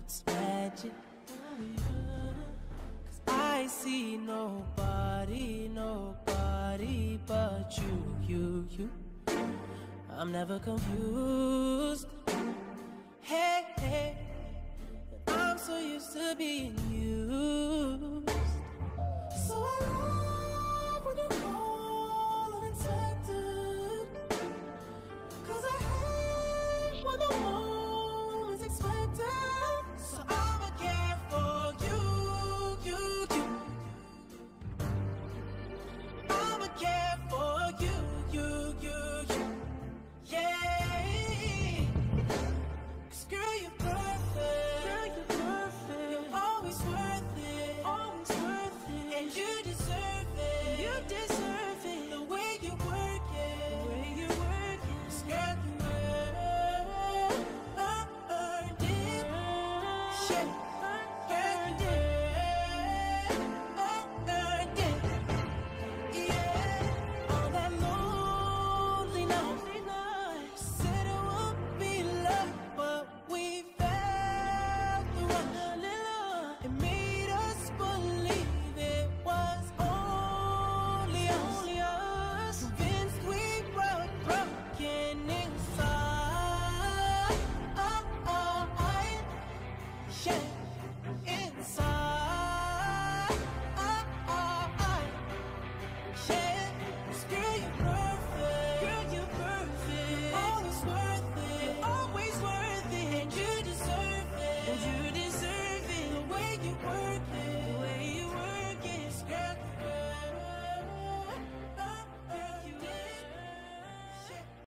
it's magic. 'Cause I see nobody, nobody but you. I'm never confused. Hey, I'm so used to being used. So I love when you call unexpected, 'cause I hate when the one is expected. So I'ma care for you. I'ma care for you. Yeah. 'Cause girl, you're perfect. You're always worth it. And you deserve it. The way you work it. 'Cause girl, you earned it. Yeah. Earned it. Yeah. All that lonely night. Said it would be love, but we felt the rush. It made us believe it was only us. Convinced we were broken inside. Yeah, inside. Yeah, 'cause girl, you're perfect. Always worth it. And you deserve it. The way you work it.